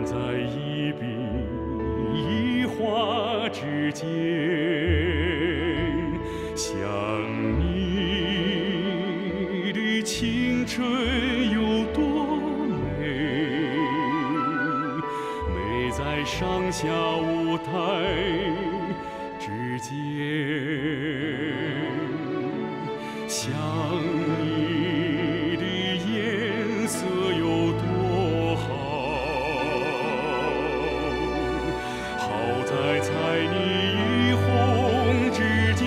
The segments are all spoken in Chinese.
在一笔一画之间，想你的青春有多美，美在上下舞台之间，想你的颜色有多好，好在彩你与红之间，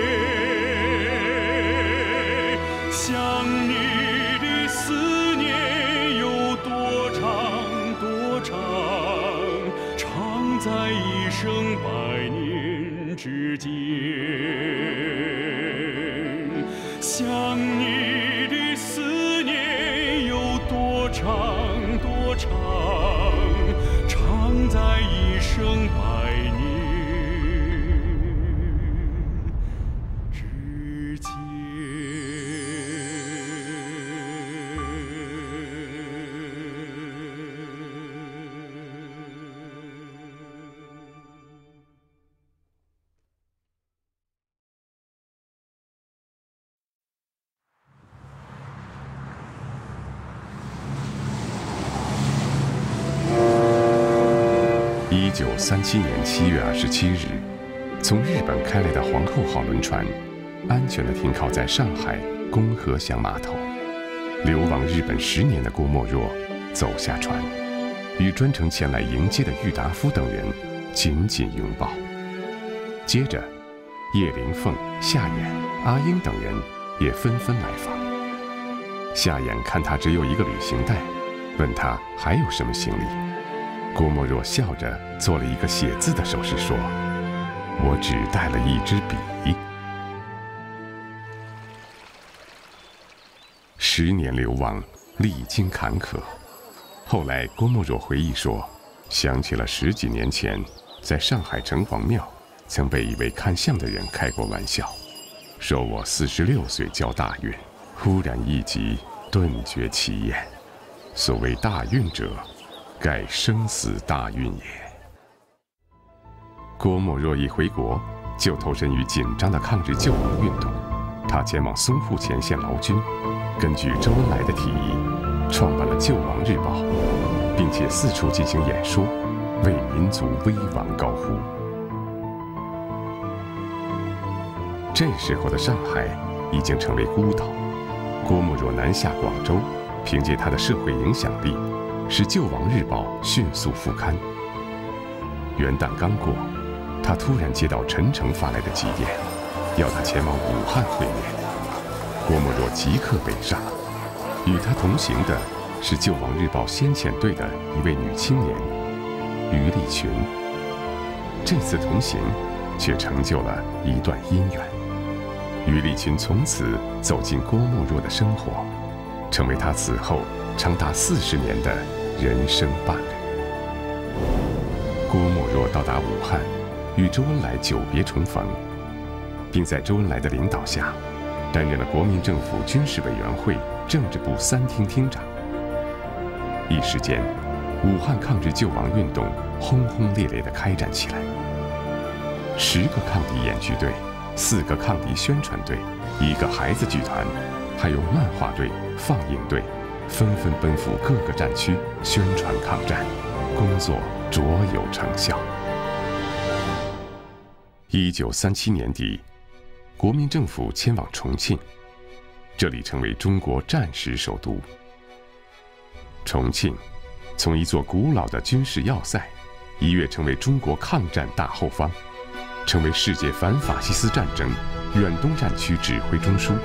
想你的思念有多长多长，长在一生百年之间，想你的思念有多长多长，长在一生百年之间。 1937年7月27日，从日本开来的皇后号轮船，安全地停靠在上海宫河响码头。流亡日本10年的郭沫若走下船，与专程前来迎接的郁达夫等人紧紧拥抱。接着，叶灵凤、夏衍、阿英等人也纷纷来访。夏衍看他只有一个旅行袋，问他还有什么行李。郭沫若笑着做了一个写字的手势，说：“我只带了一支笔。”10年流亡，历经坎坷。后来，郭沫若回忆说，想起了10几年前，在上海城隍庙，曾被一位看相的人开过玩笑，说我46岁交大运，忽然一急，顿觉其言。所谓大运者，盖生死大运也。郭沫若一回国，就投身于紧张的抗日救亡运动。他前往淞沪前线劳军，根据周恩来的提议，创办了《救亡日报》，并且四处进行演说，为民族危亡高呼。这时候的上海已经成为孤岛。郭沫若南下广州，凭借他的社会影响力，使《救亡日报》迅速复刊。元旦刚过，他突然接到陈诚发来的急电，要他前往武汉会面。郭沫若即刻北上，与他同行的是《救亡日报》先遣队的一位女青年于丽群。这次同行却成就了一段姻缘。于丽群从此走进郭沫若的生活，成为他此后长达40年的人生伴侣。郭沫若到达武汉，与周恩来久别重逢，并在周恩来的领导下，担任了国民政府军事委员会政治部3厅厅长。一时间，武汉抗日救亡运动轰轰烈烈地开展起来。10个抗敌演剧队，4个抗敌宣传队，1个孩子剧团，还有漫画队、放映队，纷纷奔赴各个战区宣传抗战，工作卓有成效。1937年底，国民政府迁往重庆，这里成为中国战时首都。重庆从一座古老的军事要塞，一跃成为中国抗战大后方，成为世界反法西斯战争远东战区指挥中枢。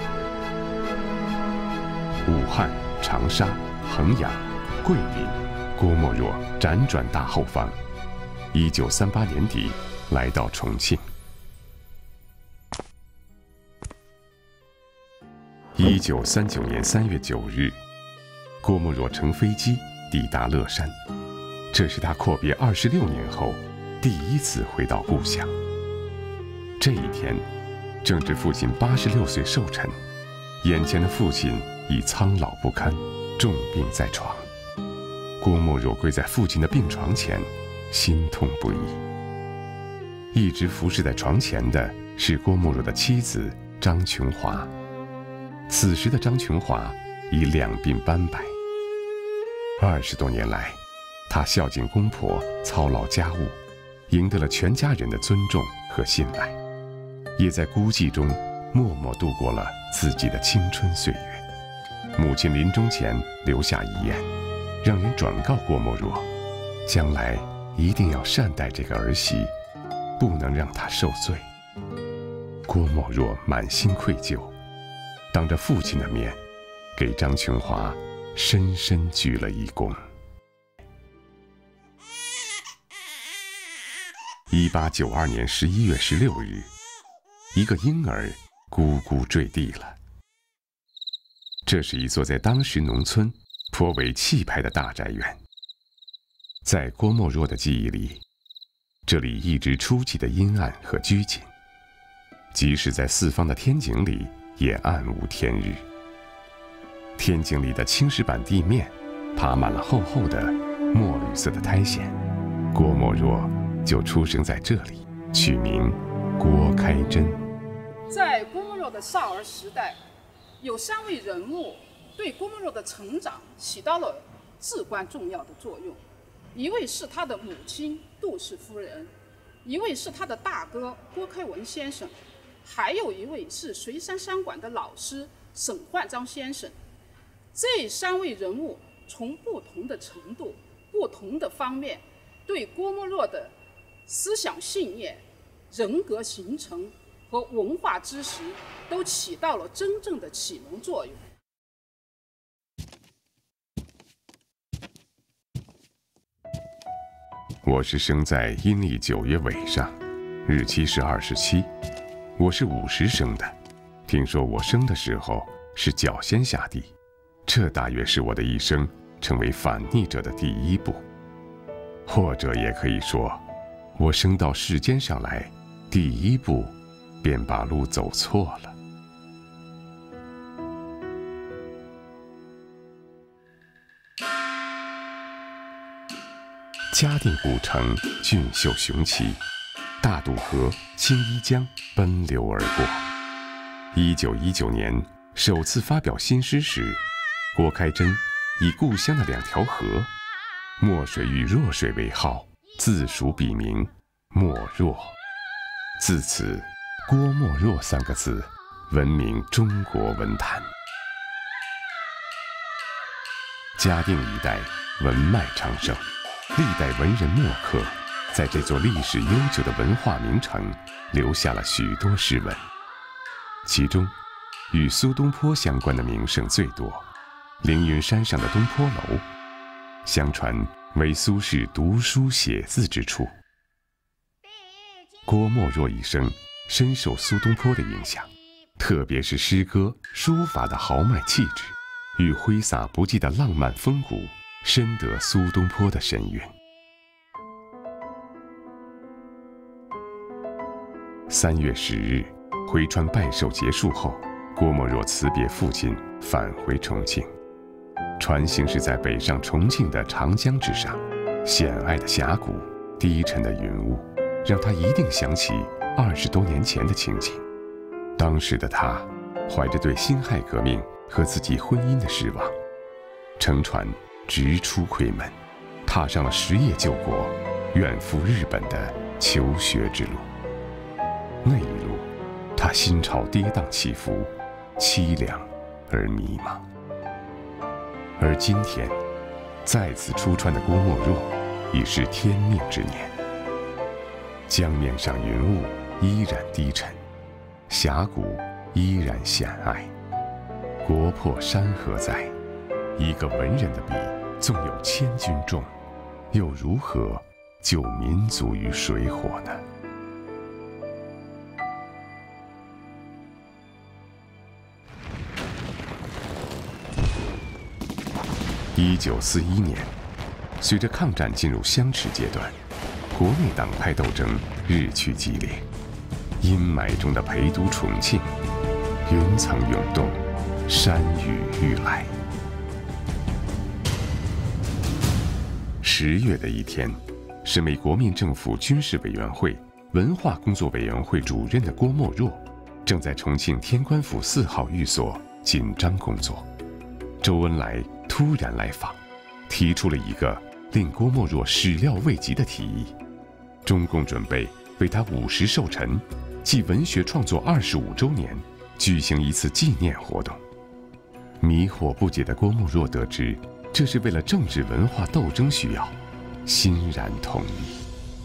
武汉、长沙、衡阳、桂林，郭沫若辗转大后方。1938年底来到重庆。1939年3月9日，郭沫若乘飞机抵达乐山，这是他阔别26年后第一次回到故乡。这一天，正值父亲86岁寿辰，眼前的父亲已苍老不堪，重病在床。 郭沫若跪在父亲的病床前，心痛不已。一直服侍在床前的是郭沫若的妻子张琼华。此时的张琼华已两鬓斑白。20多年来，她孝敬公婆，操劳家务，赢得了全家人的尊重和信赖，也在孤寂中默默度过了自己的青春岁月。母亲临终前留下遗言，让人转告郭沫若，将来一定要善待这个儿媳，不能让她受罪。郭沫若满心愧疚，当着父亲的面，给张琼华深深鞠了一躬。1892年11月16日，一个婴儿咕咕坠地了。这是一座在当时农村颇为气派的大宅院。在郭沫若的记忆里，这里一直出奇的阴暗和拘谨，即使在四方的天井里也暗无天日。天井里的青石板地面爬满了厚厚的墨绿色的苔藓。郭沫若就出生在这里，取名郭开珍。 在郭沫若的少儿时代，有3位人物对郭沫若的成长起到了至关重要的作用。一位是他的母亲杜氏夫人，一位是他的大哥郭开文先生，还有一位是随山商馆的老师沈焕章先生。这3位人物从不同的程度、不同的方面，对郭沫若的思想信念、人格形成和文化知识都起到了真正的启蒙作用。 我是生在阴历9月尾上，日期是27，我是50生的。听说我生的时候是脚先下地，这大约是我的一生成为反逆者的第一步，或者也可以说，我生到世间上来，第一步便把路走错了。嘉定古城俊秀雄奇，大渡河、青衣江奔流而过。1919年首次发表新诗时，郭开珍以故乡的2条河墨水与弱水为号，自署笔名沫若。自此，郭沫若3个字闻名中国文坛。嘉定一带文脉昌盛，历代文人墨客在这座历史悠久的文化名城留下了许多诗文，其中与苏东坡相关的名胜最多。凌云山上的东坡楼，相传为苏轼读书写字之处。郭沫若一生深受苏东坡的影响，特别是诗歌、书法的豪迈气质与挥洒不羁的浪漫风骨，深得苏东坡的神韵。3月10日，回川拜寿结束后，郭沫若辞别父亲，返回重庆。船行驶在北上重庆的长江之上，险隘的峡谷，低沉的云雾，让他一定想起20多年前的情景。当时的他，怀着对辛亥革命和自己婚姻的失望，乘船直出夔门，踏上了实业救国、远赴日本的求学之路。那一路，他心潮跌宕起伏，凄凉而迷茫。而今天，再次出川的郭沫若，已是天命之年。江面上云雾依然低沉，峡谷依然险隘。国破山河在，一个文人的笔，纵有千钧重，又如何救民族于水火呢？1941年，随着抗战进入相持阶段，国内党派斗争日趋激烈。阴霾中的陪都重庆，云层涌动，山雨欲来。 10月的一天，身为国民政府军事委员会文化工作委员会主任的郭沫若，正在重庆天官府4号寓所紧张工作。周恩来突然来访，提出了一个令郭沫若始料未及的提议：中共准备为他50寿辰暨文学创作25周年举行一次纪念活动。迷惑不解的郭沫若得知这是为了政治文化斗争需要，欣然同意。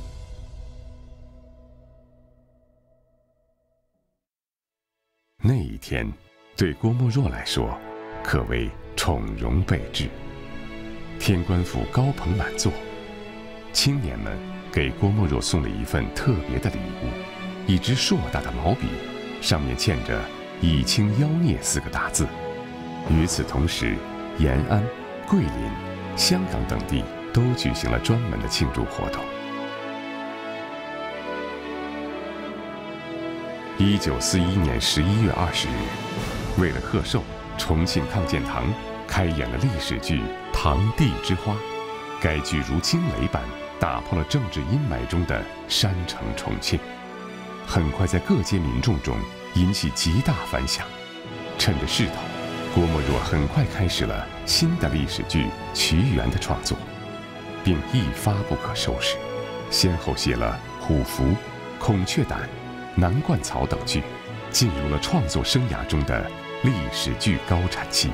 那一天对郭沫若来说可谓宠荣备至，天官府高朋满座，青年们给郭沫若送了一份特别的礼物，一支硕大的毛笔，上面嵌着“以清妖孽”4个大字。与此同时，延安、桂林、香港等地都举行了专门的庆祝活动。1941年11月20日，为了贺寿，重庆康健堂开演了历史剧《堂弟之花》。该剧如惊雷般打破了政治阴霾中的山城重庆，很快在各界民众中引起极大反响。趁着势头，郭沫若很快开始了新的历史剧《瞿园》的创作，并一发不可收拾，先后写了《虎符》《孔雀胆》《南冠草》等剧，进入了创作生涯中的历史剧高产期。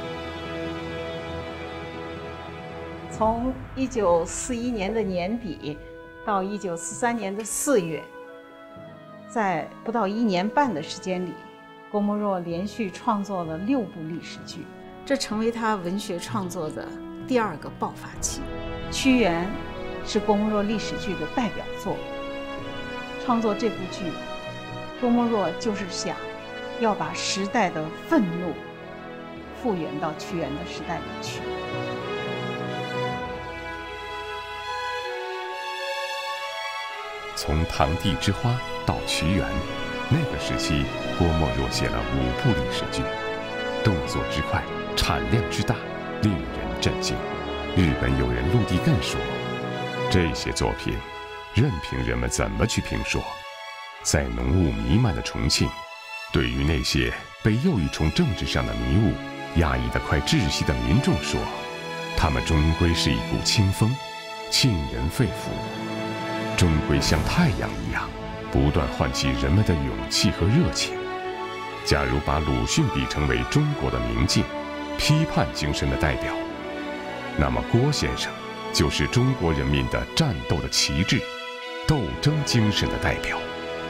从1941年的年底到1943年的4月，在不到1年半的时间里，郭沫若连续创作了6部历史剧，这成为他文学创作的第2个爆发期。《瞿园》是郭沫若历史剧的代表作。创作这部剧，郭沫若就是想要把时代的愤怒复原到瞿园的时代里去。 从《堂弟之花》到《瞿园》，那个时期，郭沫若写了5部历史剧，动作之快，产量之大，令人震惊。日本友人陆地艮说：“这些作品，任凭人们怎么去评说，在浓雾弥漫的重庆，对于那些被又一重政治上的迷雾压抑得快窒息的民众说，他们终归是一股清风，沁人肺腑。”终归像太阳一样，不断唤起人们的勇气和热情。假如把鲁迅比称为中国的明镜，批判精神的代表，那么郭先生就是中国人民的战斗的旗帜，斗争精神的代表。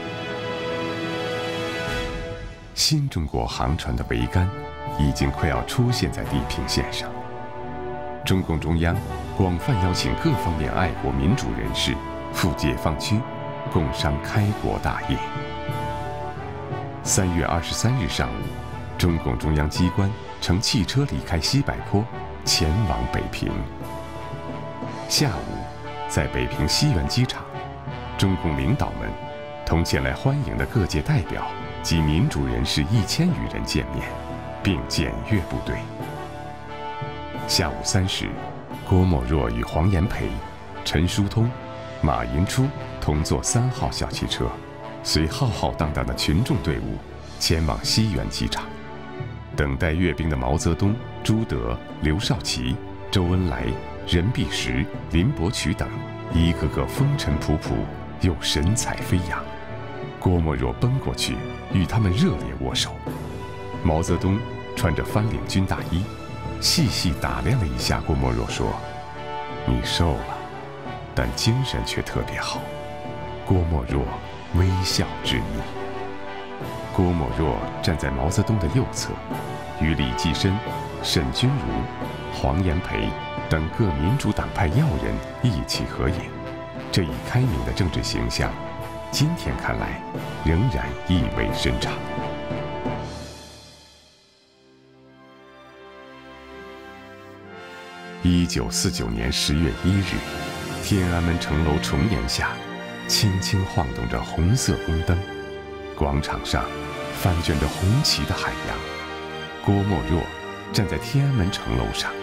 新中国航船的桅杆已经快要出现在地平线上。中共中央广泛邀请各方面爱国民主人士赴解放区共商开国大业。3月23日上午，中共中央机关乘汽车离开西柏坡，前往北平。下午，在北平西园机场，中共领导们同前来欢迎的各界代表及民主人士1000余人见面，并检阅部队。下午3时，郭沫若与黄炎培、陈叔通、马寅初同坐3号小汽车，随浩浩荡荡的群众队伍前往西园机场。等待阅兵的毛泽东、朱德、刘少奇、周恩来、任弼时、林伯渠等，一个个风尘仆仆又神采飞扬。郭沫若奔过去与他们热烈握手。毛泽东穿着翻领军大衣，细细打量了一下郭沫若，说：“你瘦了，但精神却特别好。”郭沫若微笑致意。郭沫若站在毛泽东的右侧，与李济深、沈钧儒、黄炎培等各民主党派要人一起合影。这一开明的政治形象，今天看来仍然意味深长。1949年10月1日，天安门城楼重檐下，轻轻晃动着红色宫灯，广场上翻卷着红旗的海洋。郭沫若站在天安门城楼上，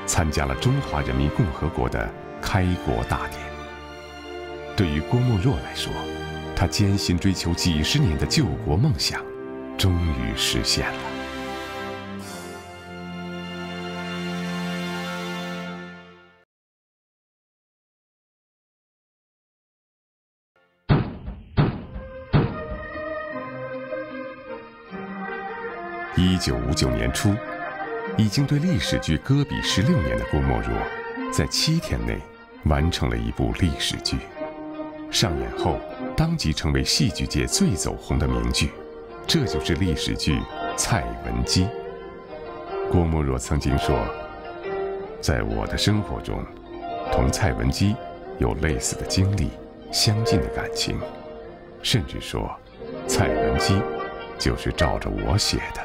参加了中华人民共和国的开国大典。对于郭沫若来说，他艰辛追求几十年的救国梦想，终于实现了。1959年初，已经对历史剧搁笔16年的郭沫若，在7天内完成了一部历史剧。上演后，当即成为戏剧界最走红的名剧，这就是历史剧《蔡文姬》。郭沫若曾经说：“在我的生活中，同蔡文姬有类似的经历，相近的感情，甚至说，蔡文姬就是照着我写的。”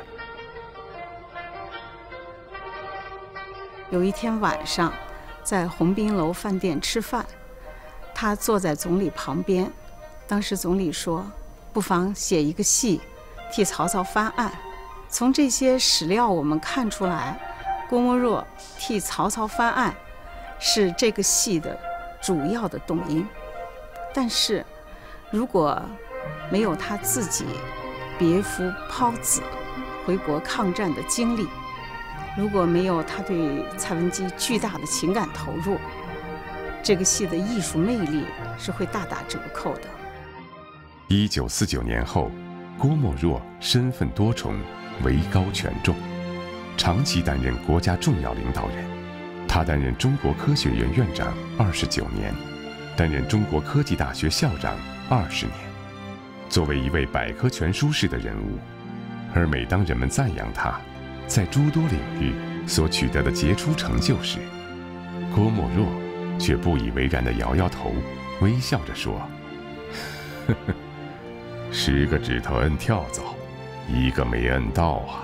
有一天晚上，在鸿宾楼饭店吃饭，他坐在总理旁边。当时总理说，不妨写一个戏，替曹操翻案。从这些史料我们看出来，郭沫若替曹操翻案是这个戏的主要的动因。但是如果没有他自己别夫抛子回国抗战的经历，如果没有他对蔡文姬巨大的情感投入，这个戏的艺术魅力是会大打折扣的。 1949年后，郭沫若身份多重，位高权重，长期担任国家重要领导人。他担任中国科学院院长29年，担任中国科技大学校长20年。作为一位百科全书式的人物，而每当人们赞扬他在诸多领域所取得的杰出成就时，郭沫若却不以为然地摇摇头，微笑着说：“呵呵，10个指头摁跳蚤，1个没摁到啊。”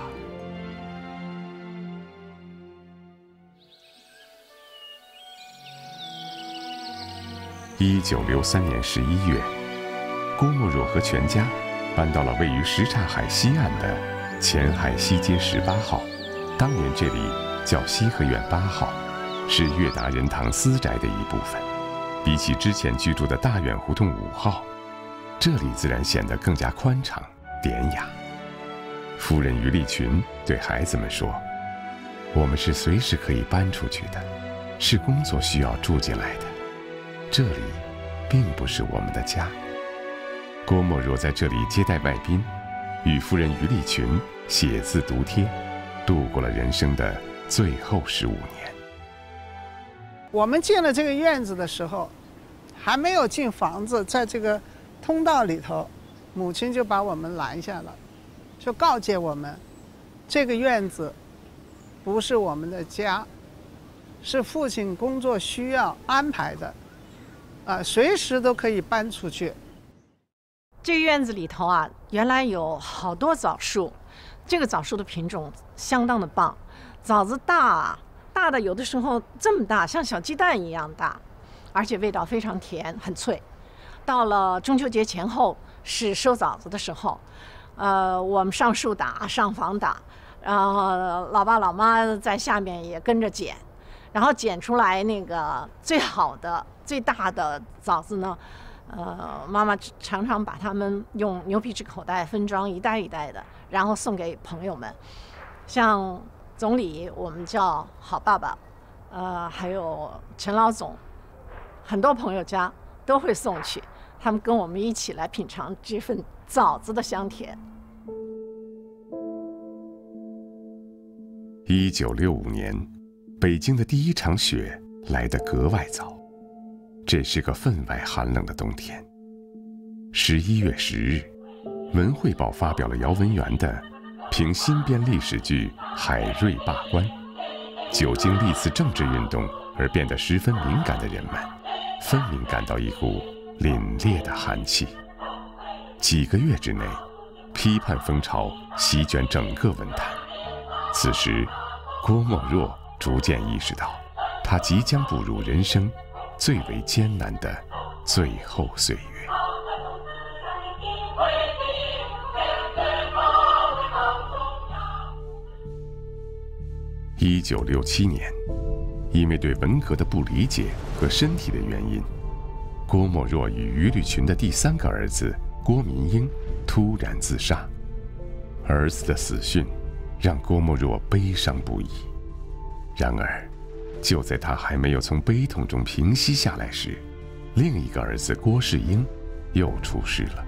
1963年11月，郭沫若和全家搬到了位于什刹海西岸的前海西街18号，当年这里叫西河苑8号，是悦达仁堂私宅的一部分。比起之前居住的大院胡同5号，这里自然显得更加宽敞典雅。夫人于丽群对孩子们说：“我们是随时可以搬出去的，是工作需要住进来的。这里并不是我们的家。”郭沫若在这里接待外宾，与夫人于丽群写字读帖，度过了人生的最后15年。 我们进了这个院子的时候，还没有进房子，在这个通道里头，母亲就把我们拦下了，就告诫我们，这个院子不是我们的家，是父亲工作需要安排的，随时都可以搬出去。 这个院子里头啊，原来有好多枣树，这个枣树的品种相当的棒，枣子大的有的时候这么大，像小鸡蛋一样大，而且味道非常甜，很脆。到了中秋节前后是收枣子的时候，我们上树打，上房打，然后老爸老妈在下面也跟着捡，然后捡出来那个最好的、最大的枣子呢。妈妈常常把它们用牛皮纸口袋分装一袋一袋的，然后送给朋友们。像总理我们叫好爸爸，还有陈老总，很多朋友家都会送去，他们跟我们一起来品尝这份枣子的香甜。 1965年，北京的第一场雪来得格外早。这是个分外寒冷的冬天。11月10日，《文汇报》发表了姚文元的评新编历史剧《海瑞罢官》。久经历次政治运动而变得十分敏感的人们，分明感到一股凛冽的寒气。几个月之内，批判风潮席卷整个文坛。此时，郭沫若逐渐意识到，他即将步入人生最为艰难的最后岁月。1967年， 因为对文革的不理解和身体的原因，郭沫若与于立群的第3个儿子郭民英突然自杀。儿子的死讯让郭沫若悲伤不已。然而，就在他还没有从悲痛中平息下来时，另一个儿子郭世英又出事了。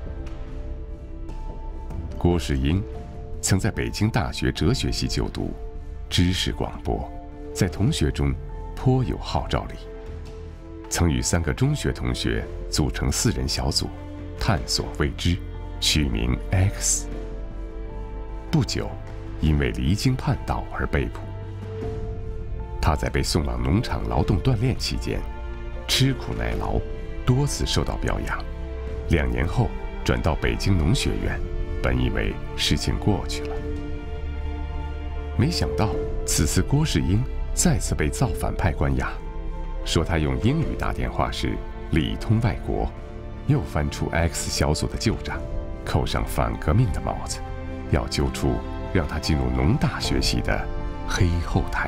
郭世英曾在北京大学哲学系就读，知识广博，在同学中颇有号召力。曾与3个中学同学组成4人小组，探索未知，取名 X。不久，因为离经叛道而被捕。他在被送往农场劳动锻炼期间，吃苦耐劳，多次受到表扬。2年后转到北京农学院，本以为事情过去了，没想到此次郭世英再次被造反派关押，说他用英语打电话时里通外国，又翻出 X 小组的旧账，扣上反革命的帽子，要揪出让他进入农大学习的黑后台。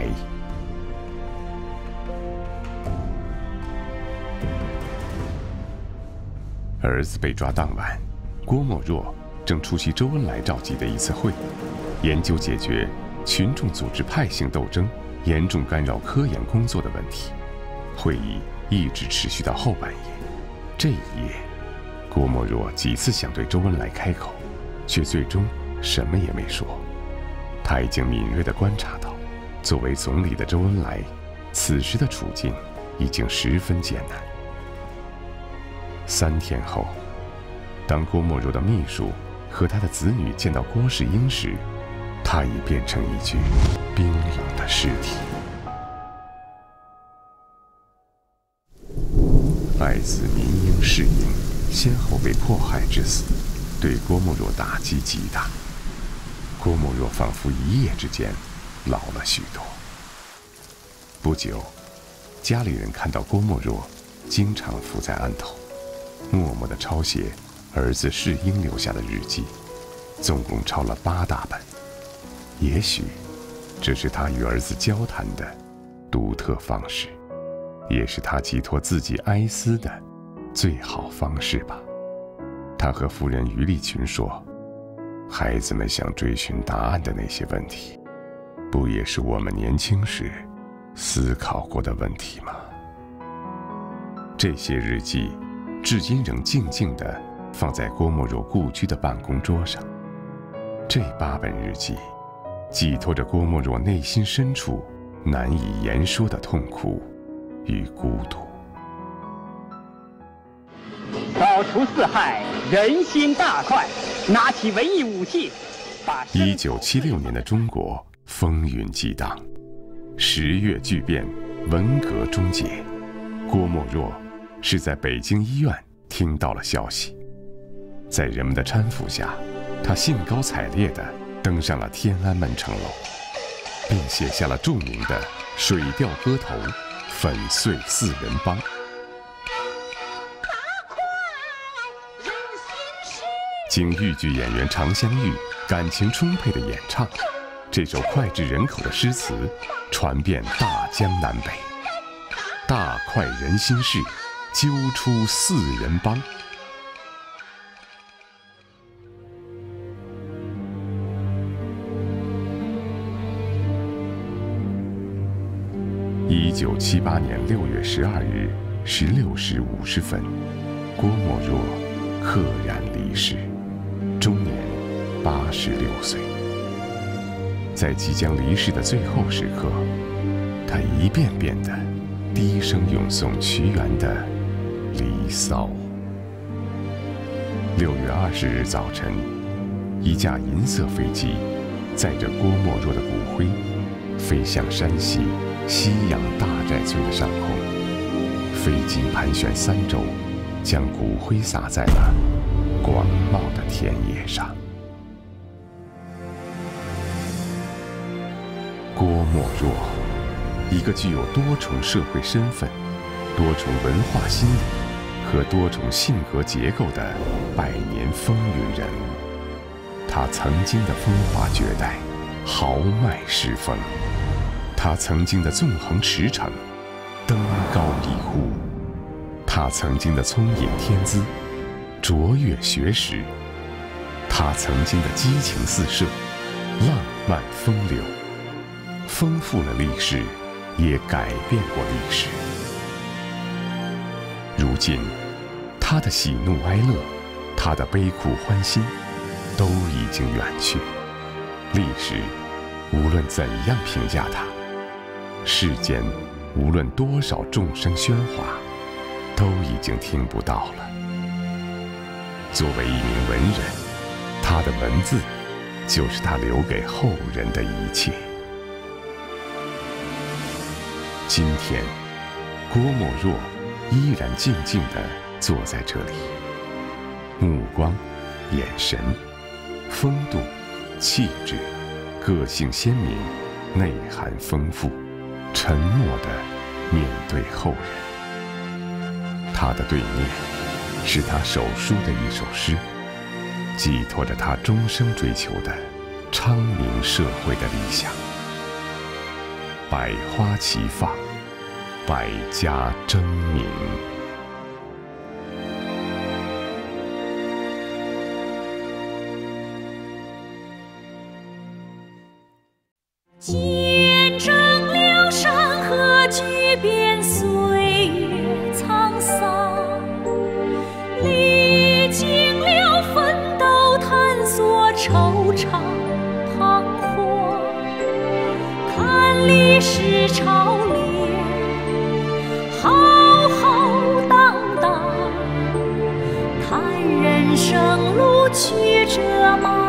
儿子被抓当晚，郭沫若正出席周恩来召集的一次会，研究解决群众组织派性斗争严重干扰科研工作的问题。会议一直持续到后半夜。这一夜，郭沫若几次想对周恩来开口，却最终什么也没说。他已经敏锐地观察到，作为总理的周恩来，此时的处境已经十分艰难。3天后，当郭沫若的秘书和他的子女见到郭世英时，他已变成一具冰冷的尸体。爱子民英、世英先后被迫害致死，对郭沫若打击极大。郭沫若仿佛一夜之间老了许多。不久，家里人看到郭沫若经常伏在案头，默默地抄写儿子世英留下的日记，总共抄了8大本。也许，这是他与儿子交谈的独特方式，也是他寄托自己哀思的最好方式吧。他和夫人于立群说：“孩子们想追寻答案的那些问题，不也是我们年轻时思考过的问题吗？”这些日记至今仍静静地放在郭沫若故居的办公桌上。这8本日记寄托着郭沫若内心深处难以言说的痛苦与孤独。 扫除四害，人心大快，拿起文艺武器，把 1976年的中国风云激荡，10月巨变，文革终结。郭沫若是在北京医院听到了消息，在人们的搀扶下，他兴高采烈地登上了天安门城楼，并写下了著名的《水调歌头·粉碎4人帮》。经豫剧演员常香玉感情充沛的演唱，这首脍炙人口的诗词传遍大江南北，大快人心事，揪出4人帮。1978年6月12日16时50分，郭沫若溘然离世，终年86岁。在即将离世的最后时刻，他一遍遍地低声咏诵屈原的《离骚》。6月20日早晨，一架银色飞机载着郭沫若的骨灰飞向山西西阳大寨村的上空，飞机盘旋3周，将骨灰撒在了广袤的田野上。郭沫若，一个具有多重社会身份、多重文化心理和多重性格结构的百年风云人物。他曾经的风华绝代、豪迈诗风， 他曾经的纵横驰骋，登高一呼；他曾经的聪颖天资，卓越学识；他曾经的激情四射，浪漫风流，丰富了历史，也改变过历史。如今，他的喜怒哀乐，他的悲苦欢心，都已经远去。历史无论怎样评价他，世间无论多少众声喧哗，都已经听不到了。作为一名文人，他的文字就是他留给后人的一切。今天，郭沫若依然静静地坐在这里，目光、眼神、风度、气质，个性鲜明，内涵丰富，沉默地面对后人。他的对面是他手书的一首诗，寄托着他终生追求的昌明社会的理想。百花齐放，百家争鸣。 见证了山河巨变，岁月沧桑，历经了奋斗探索，惆怅彷徨，看历史潮流浩浩荡荡，看人生路曲折茫